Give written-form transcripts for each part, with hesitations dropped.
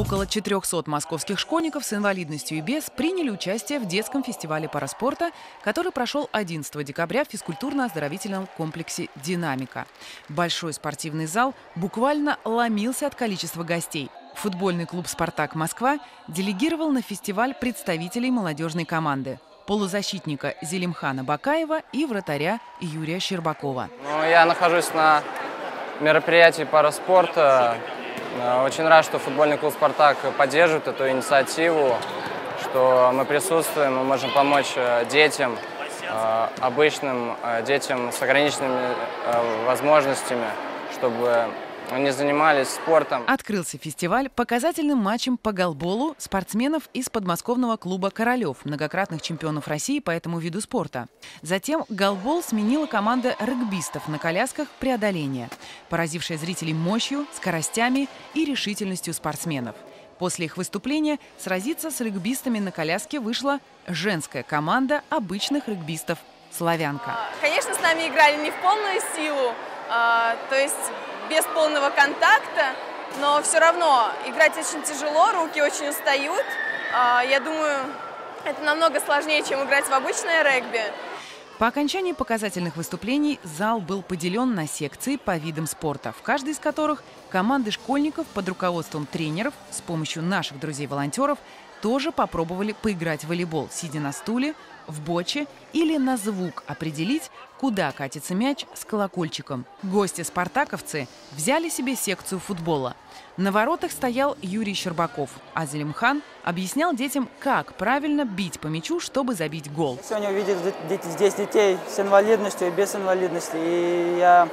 Около 400 московских школьников с инвалидностью и без приняли участие в детском фестивале параспорта, который прошел 11 декабря в физкультурно-оздоровительном комплексе «Динамика». Большой спортивный зал буквально ломился от количества гостей. Футбольный клуб «Спартак Москва» делегировал на фестиваль представителей молодежной команды – полузащитника Зелимхана Бакаева и вратаря Юрия Щербакова. Я нахожусь на мероприятии параспорта. Очень рад, что футбольный клуб «Спартак» поддерживает эту инициативу, что мы присутствуем, мы можем помочь детям, обычным детям с ограниченными возможностями, чтобы они занимались спортом. Открылся фестиваль показательным матчем по голболу спортсменов из подмосковного клуба «Королев», многократных чемпионов России по этому виду спорта. Затем голбол сменила команда регбистов на колясках преодоления, поразившая зрителей мощью, скоростями и решительностью спортсменов. После их выступления сразиться с регбистами на коляске вышла женская команда обычных регбистов «Славянка». Конечно, с нами играли не в полную силу, то есть без полного контакта, но все равно играть очень тяжело, руки очень устают. Я думаю, это намного сложнее, чем играть в обычное регби. По окончании показательных выступлений зал был поделен на секции по видам спорта, в каждой из которых команды школьников под руководством тренеров с помощью наших друзей-волонтеров тоже попробовали поиграть в волейбол, сидя на стуле, в боче или на звук определить, куда катится мяч с колокольчиком. Гости-спартаковцы взяли себе секцию футбола. На воротах стоял Юрий Щербаков, а Зелимхан объяснял детям, как правильно бить по мячу, чтобы забить гол. Сегодня увидел здесь детей с инвалидностью и без инвалидности. И я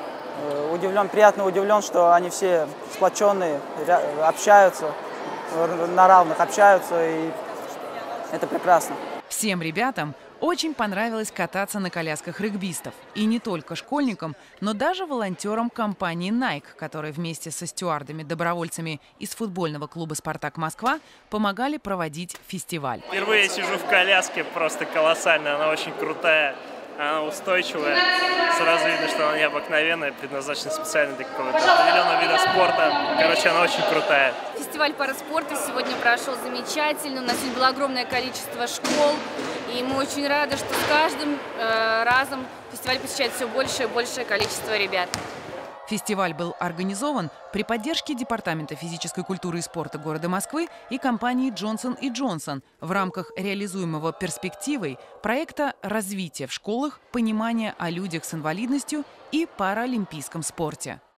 приятно удивлен, что они все сплоченные, общаются, на равных общаются, и это прекрасно. Всем ребятам очень понравилось кататься на колясках регбистов. И не только школьникам, но даже волонтерам компании Nike, которые вместе со стюардами-добровольцами из футбольного клуба «Спартак Москва» помогали проводить фестиваль. Впервые сижу в коляске, просто колоссальная, она очень крутая, она устойчивая. Сразу видно, что она необыкновенная, предназначена специально для какого-то определенного вида спорта. Короче, она очень крутая. Фестиваль параспорта сегодня прошел замечательно. У нас сегодня было огромное количество школ. И мы очень рады, что с каждым разом фестиваль посещает все большее и большее количество ребят. Фестиваль был организован при поддержке Департамента физической культуры и спорта города Москвы и компании «Джонсон и Джонсон» в рамках реализуемого перспективой проекта развития в школах понимания о людях с инвалидностью и паралимпийском спорте.